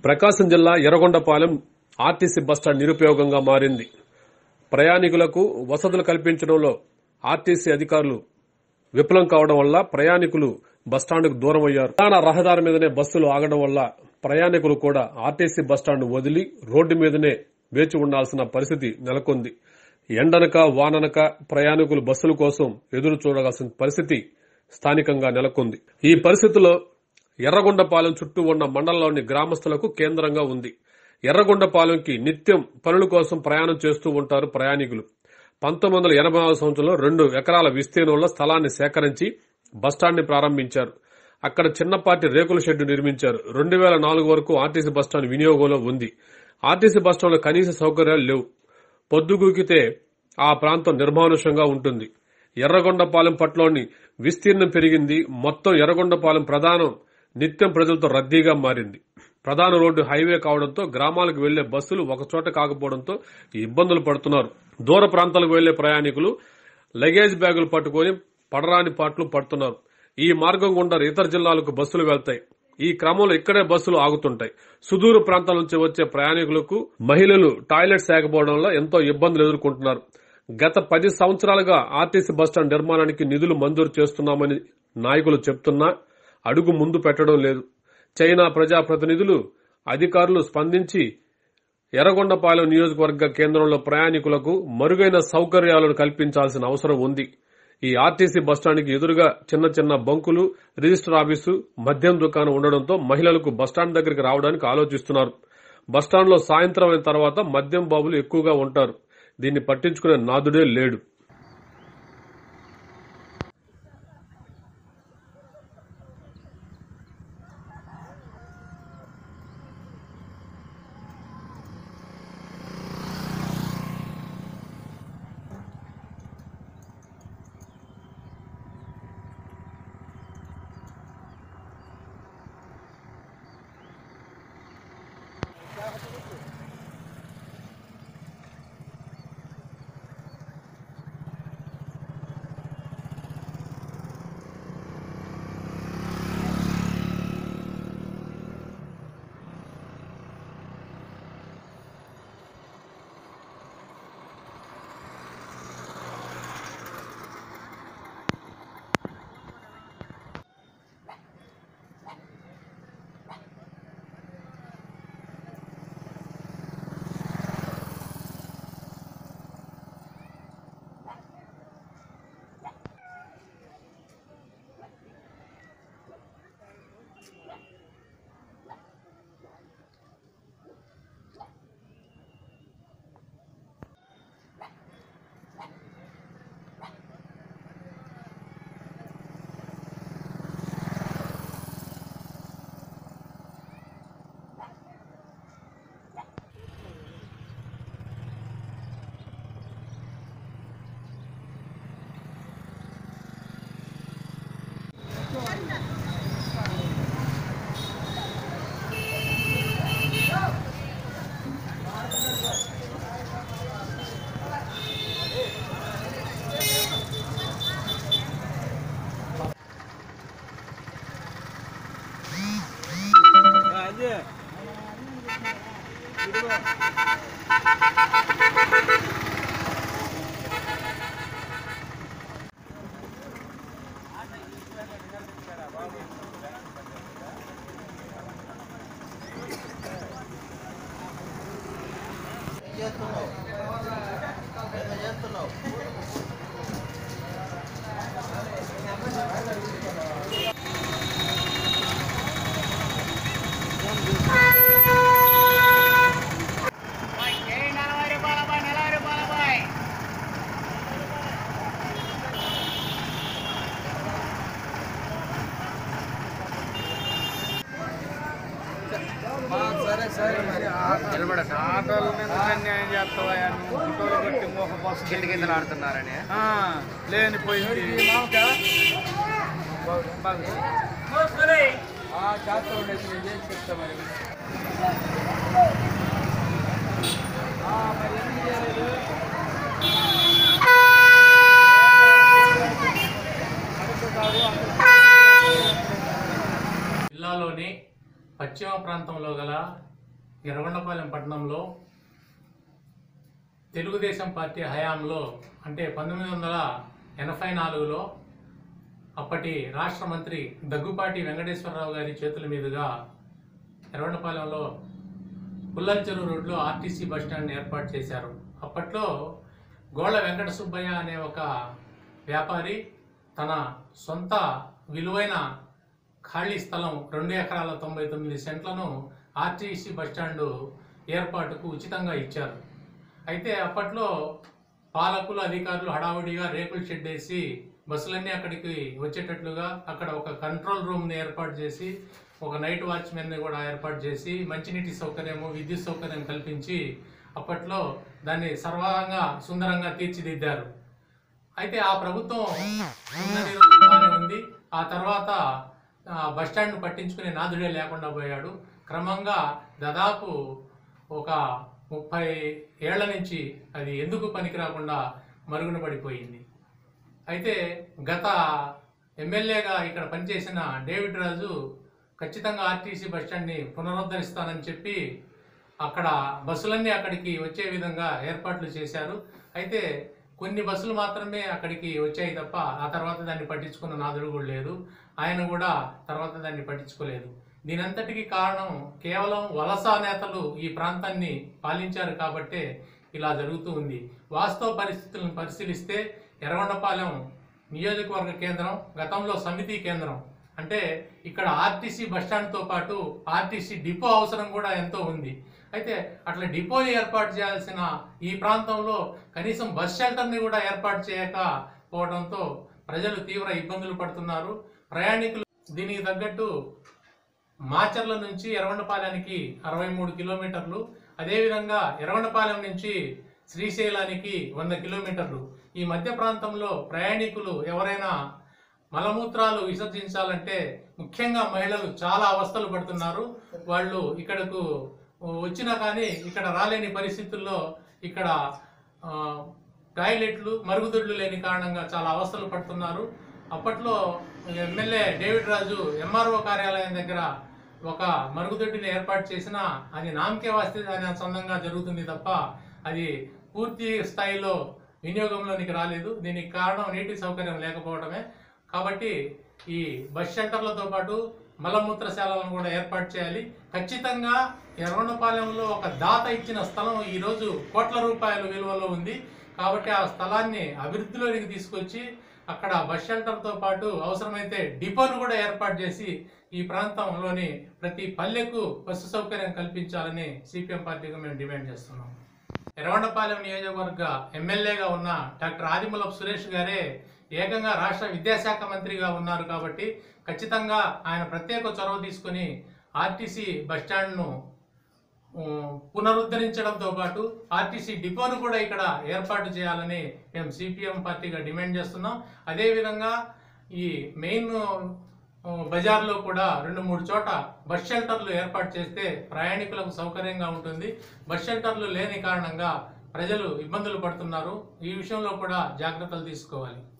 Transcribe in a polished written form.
ప్రకాశం జిల్లా Yerragondapalem RTC bus stand నిరుపయోగంగా మారింది. ప్రయాణికులకు వసతులు కల్పించడంలో ఆర్టీసీ అధికారులు విఫలం కావడం వల్ల ప్రయాణికులు బస్టాండ్కు దూరం అయ్యారు. ప్రధాన రహదారి మీదనే బస్సులు ఆగడం వల్ల ప్రయాణికులు కూడా ఆర్టీసీ బస్టాండ్ వదిలి రోడ్డు మీదనే వేచి ఉండాల్సిన పరిస్థితి నెలకొంది. ఎండనక వాననక ప్రయాణికులు బస్సుల కోసం ఎదురు చూడాల్సిన పరిస్థితి స్థానికంగా నెలకొంది. ఈ పరిస్థితిలో ఎర్రగొండపాలెం చుట్టూ ఉన్న మండలంలోని గ్రామస్తులకు కేంద్రంగా ఉంది. ఎర్రగొండపాలెంకి నిత్యం పనుల కోసం ప్రయాణం చేస్తూ ఉంటారు ప్రయాణికులు. 1986 సంవత్సరంలో 2 ఎకరాల విస్తీర్ణంలో స్థలాన్ని సేకరించి బస్టాండ్ ని ప్రారంభించారు. అక్కడ చిన్నపాటి రేకుల షెడ్డు నిర్మించారు. 2004 వరకు ఆర్టీసీ బస్టాండ్ వినియోగంలో ఉంది. ఆర్టీసీ బస్టాండ్లో కనీస సౌకర్యాలు లేవు. పొద్దుగూకితే ఆ ప్రాంతం నిర్మానుష్యంగా ఉంటుంది. ఎర్రగొండపాలెం పట్లోని విస్తీర్ణం పెరిగింది. మొత్తం ఎర్రగొండపాలెం ప్రధానం నిత్యం ప్రజలతో రద్దీగా మారింది. ప్రధాన రోడ్డు హైవే కావడంతో గ్రామాలకు వెళ్లే బస్సులు ఒకచోట కాకపోవడంతో ఇబ్బందులు పడుతున్నారు. దూర ప్రాంతాలకు వెళ్లే ప్రయాణికులు లగేజ్ బ్యాగులు పట్టుకుని పడరాని పాట్లు పడుతున్నారు. ఈ మార్గం గుండా ఇతర జిల్లాలకు బస్సులు వెళ్తాయి. ఈ క్రమంలో ఇక్కడే బస్సులు ఆగుతుంటాయి. సుదూర ప్రాంతాల నుంచి వచ్చే ప్రయాణికులకు మహిళలు టాయిలెట్స్ లేకపోవడంలో ఎంతో ఇబ్బందులు ఎదుర్కొంటున్నారు. గత 10 సంవత్సరాలుగా ఆర్టీసీ బస్టాండ్ నిర్మాణానికి నిధులు మంజూరు చేస్తున్నామని నాయకులు చెప్తున్నా అడుగు ముందు పెట్టడం లేదు. చైనా ప్రజాప్రతినిధులు అధికారులు స్పందించి ఎర్రగొండపాలెం నియోజకవర్గ కేంద్రంలో ప్రయాణికులకు మరుగైన సౌకర్యాలను కల్పించాల్సిన అవసరం ఉంది. ఈ ఆర్టీసీ బస్టాండ్కి ఎదురుగా చిన్న చిన్న బంకులు, రిజిస్టర్ ఆఫీసు, మద్యం దుకాణం ఉండడంతో మహిళలకు బస్టాండ్ దగ్గరికి రావడానికి ఆలోచిస్తున్నారు. బస్టాండ్లో సాయంత్రం అయిన తర్వాత మద్యం బాబులు ఎక్కువగా ఉంటారు. దీన్ని పట్టించుకునే నాదుడే లేడు. ఆటోల మీద అన్యాయం చేస్తావా? ఆటోలు కొట్టి మోక బస్సు కింద కిందలు ఆడుతున్నారని లేనిపోయింది. చేస్తా ఉండేది నేను చేసి చెప్తా మరి. మరి ఎందుకు చేయలేదు? జిల్లాలోని పశ్చిమ ప్రాంతంలో గల ఎర్రగొండపాలెం పట్టణంలో తెలుగుదేశం పార్టీ హయాంలో అంటే 1984లో అప్పటి రాష్ట్ర మంత్రి దగ్గుపాటి వెంకటేశ్వరరావు గారి చేతుల మీదుగా ఎర్రగొండపాలెంలో పుల్లల చెరువు రోడ్లో ఆర్టీసీ బస్టాండ్ ఏర్పాటు చేశారు. అప్పట్లో గోళ్ళ వెంకట సుబ్బయ్య అనే ఒక వ్యాపారి తన సొంత విలువైన ఖాళీ స్థలం 2 ఎకరాల 99 సెంట్లను ఆర్టీసీ బస్టాండు ఏర్పాటుకు ఉచితంగా ఇచ్చారు. అయితే అప్పట్లో పాలకులు అధికారులు హడావుడిగా రేకుల షెడ్ వేసి బస్సులన్నీ అక్కడికి వచ్చేటట్లుగా అక్కడ ఒక కంట్రోల్ రూమ్ని ఏర్పాటు చేసి ఒక నైట్ వాచ్మెన్ని కూడా ఏర్పాటు చేసి మంచినీటి సౌకర్యము విద్యుత్ సౌకర్యం కల్పించి అప్పట్లో దాన్ని సర్వంగా సుందరంగా తీర్చిదిద్దారు. అయితే ఆ ప్రభుత్వం ఉంది. ఆ తర్వాత బస్టాండ్ పట్టించుకునే నాదుడే లేకుండా పోయాడు. క్రమంగా దాదాపు ఒక 30 ఏళ్ల నుంచి అది ఎందుకు పనికి రాకుండా మరుగున పడిపోయింది. అయితే గత ఎమ్మెల్యేగా ఇక్కడ పనిచేసిన డేవిడ్ రాజు ఖచ్చితంగా ఆర్టీసీ బస్టాండ్ని పునరుద్ధరిస్తానని చెప్పి అక్కడ బస్సులన్నీ అక్కడికి వచ్చే విధంగా ఏర్పాట్లు చేశారు. అయితే కొన్ని బస్సులు మాత్రమే అక్కడికి వచ్చాయి తప్ప ఆ తర్వాత దాన్ని పట్టించుకున్న నాదుడు కూడా లేదు. ఆయన కూడా తర్వాత దాన్ని పట్టించుకోలేదు. దీనంతటికీ కారణం కేవలం వలస నేతలు ఈ ప్రాంతాన్ని పాలించారు కాబట్టే ఇలా జరుగుతూ ఉంది. వాస్తవ పరిస్థితులను పరిశీలిస్తే ఎర్రగొండపాలెం నియోజకవర్గ కేంద్రం గతంలో సమితి కేంద్రం. అంటే ఇక్కడ ఆర్టీసీ బస్టాండ్తో పాటు ఆర్టీసీ డిపో అవసరం కూడా ఎంతో ఉంది. అయితే అట్లా డిపోని ఏర్పాటు చేయాల్సిన ఈ ప్రాంతంలో కనీసం బస్ షెల్టర్ని కూడా ఏర్పాటు చేయకపోవడంతో ప్రజలు తీవ్ర ఇబ్బందులు పడుతున్నారు. ప్రయాణికులు దీనికి తగ్గట్టు మాచర్ల నుంచి ఎర్రగొండపాలెంకి 63 కిలోమీటర్లు, అదేవిధంగా ఎర్రగొండపాలెం నుంచి శ్రీశైలానికి 100 కిలోమీటర్లు. ఈ మధ్య ప్రాంతంలో ప్రయాణికులు ఎవరైనా మలమూత్రాలు విసర్జించాలంటే ముఖ్యంగా మహిళలు చాలా అవస్థలు పడుతున్నారు. వాళ్ళు ఇక్కడకు వచ్చినా కానీ ఇక్కడ రాలేని పరిస్థితుల్లో ఇక్కడ టాయిలెట్లు మరుగుదొడ్లు లేని కారణంగా చాలా అవస్థలు పడుతున్నారు. అప్పట్లో ఎమ్మెల్యే డేవిడ్ రాజు ఎంఆర్ఓ కార్యాలయం దగ్గర ఒక మరుగుదొడ్డిని ఏర్పాటు చేసినా అది నామకే వస్తే దాని సొంతంగా జరుగుతుంది తప్ప అది పూర్తి స్థాయిలో వినియోగంలోనికి రాలేదు. దీనికి కారణం నీటి సౌకర్యం లేకపోవడమే. కాబట్టి ఈ బస్ షెల్టర్లతో పాటు మలమూత్రశాలను కూడా ఏర్పాటు చేయాలి. ఖచ్చితంగా ఎర్రగొండపాలెంలో ఒక దాత ఇచ్చిన స్థలం ఈరోజు కోట్ల రూపాయల విలువలో ఉంది. కాబట్టి ఆ స్థలాన్ని అభివృద్ధిలోనికి తీసుకొచ్చి అక్కడ బస్ షెల్టర్తో పాటు అవసరమైతే డిపోను కూడా ఏర్పాటు చేసి ఈ ప్రాంతంలోని ప్రతి పల్లెకు బస్సు సౌకర్యం కల్పించాలని సిపిఎం పార్టీగా మేము డిమాండ్ చేస్తున్నాం. ఎర్రగొండపాలెం నియోజకవర్గ ఎమ్మెల్యేగా ఉన్న డాక్టర్ ఆదిమూలపు సురేష్ గారే ఏకంగా రాష్ట్ర విద్యాశాఖ మంత్రిగా ఉన్నారు. కాబట్టి ఖచ్చితంగా ఆయన ప్రత్యేక చొరవ తీసుకుని ఆర్టీసీ బస్టాండ్ను పునరుద్ధరించడంతో పాటు ఆర్టీసీ డిపోను కూడా ఇక్కడ ఏర్పాటు చేయాలని మేము సిపిఎం పార్టీగా డిమాండ్ చేస్తున్నాం. అదేవిధంగా ఈ మెయిన్ బజార్లో కూడా 2-3 చోట బస్ షెల్టర్లు ఏర్పాటు చేస్తే ప్రయాణికులకు సౌకర్యంగా ఉంటుంది. బస్ షెల్టర్లు లేని కారణంగా ప్రజలు ఇబ్బందులు పడుతున్నారు. ఈ విషయంలో కూడా జాగ్రత్తలు తీసుకోవాలి.